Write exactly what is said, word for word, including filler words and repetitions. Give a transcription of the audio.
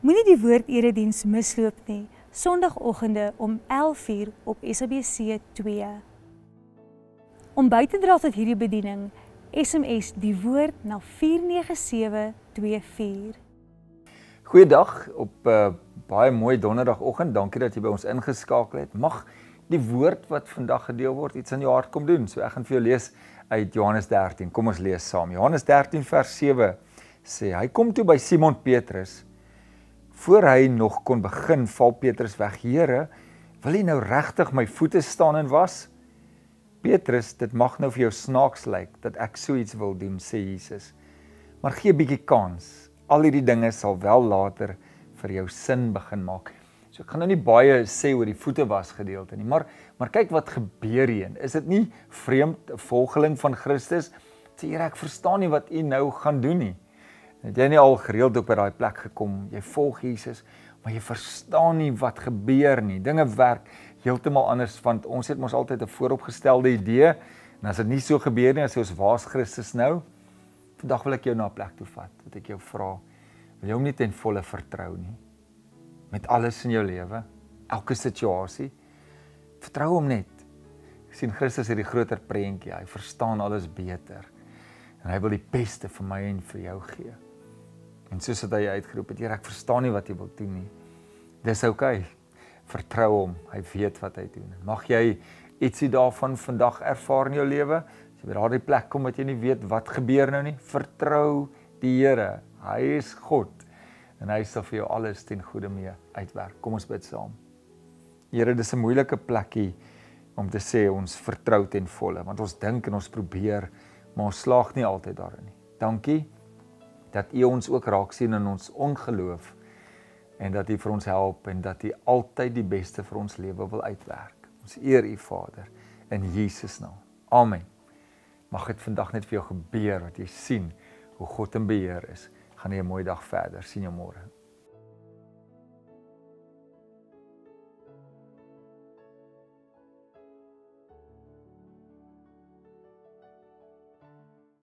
Moenie die woord-erediens misloop nie, Sondagoggende om elf uur op S A B C twee. Om by te dra tot hierdie bediening, S M S die woord na vier nege sewe twee vier. Goeiedag op 'n uh, baie mooi donderdagoggend. Dankie dat jy by ons ingeskakel het. Mag die woord wat vandag gedeel word iets in jou hart kom doen. So ek gaan vir jou lees uit Johannes dertien. Kom ons lees saam. Johannes dertien vers sewe sê, hy kom toe by Simon Petrus. Voor hy nog kon begin, val Petrus weg. Here, wil jy nou regtig my voete staan en was? Petrus, dit mag nou vir jou snaaks lyk dat ek so iets wil doen, sê Jesus. Maar gee 'n bietjie kans. Al hierdie dinge sal wel later vir jou sin begin maak. So ek gaan nou nie baie sê oor die voete was gedeelte nie, maar maar kyk wat gebeur hier. Is dit nie vreemd, 'n volgeling van Christus? Sê Here, ek verstaan nie wat u nou gaan doen nie. Het jy nie al gereeld op by daai plek gekom? Jy volg Jesus, maar jy verstaan nie wat gebeur nie. Dinge werk heeltemal anders, want ons het mos altyd 'n vooropgestelde idee, en as dit nie so gebeur nie, as ons waar's Christus nou? Vandag wil ek jou na 'n plek toe vat, wat ek jou vra, wil jy hom nie ten volle vertrou nie? Met alles in jou lewe, elke situasie, vertrou hom net. Ek sien Christus het die groter prentjie, hy verstaan alles beter, en hy wil die beste vir my en vir jou gee. En soos het hy uitgeroep het, Here, ek verstaan nie wat jy wil doen nie. Dis oukei, vertrou hom, hy weet wat hy doen. Mag jy ietsie daarvan vandag ervaar in jou lewe? As jy by daardie plek kom wat jy nie weet wat gebeur nou nie, vertrou die Here. Hy is God en hy sal vir jou alles ten goeie mee uitwerk. Kom ons bid saam. Here, dis 'n moeilike plekkie om te sê ons vertrou ten volle, want ons dink en ons probeer, maar ons slaag nie altyd daarin nie. Dankie dat U ons ook raak sien in ons ongeloof en dat U vir ons help en dat U altyd die beste vir ons lewe wil uitwerk. Ons eer U Vader in Jesus naam. Amen. Mag dit vandag net vir jou gebeur wat jy sien hoe God in beheer is. Gaan jy 'n mooi dag verder. Sien jou môre.